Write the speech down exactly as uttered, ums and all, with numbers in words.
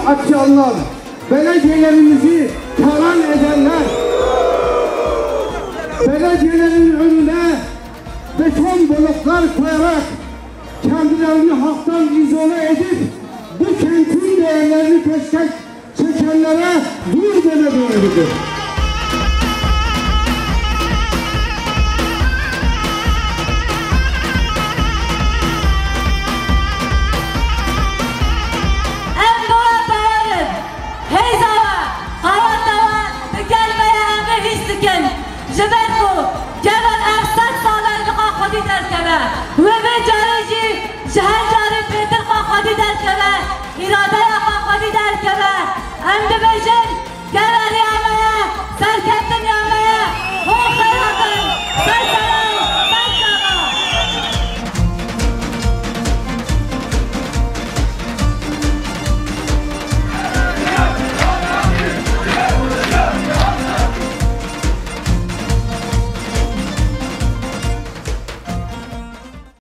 açanlar, belediyelerimizi talan edenler, belediyelerin önüne beton bloklar koyarak kendilerini halktan izole edip bu kentin değerlerini peşkeş çekenlere dur deme doğrudur. جبركو جبل أحسن صالح لقاقدي دركبة ومن جاريجي شهر جاري بيت القاقدي دركبة إرادة قاقدي دركبة أم دبجن جبل يا ميا سركب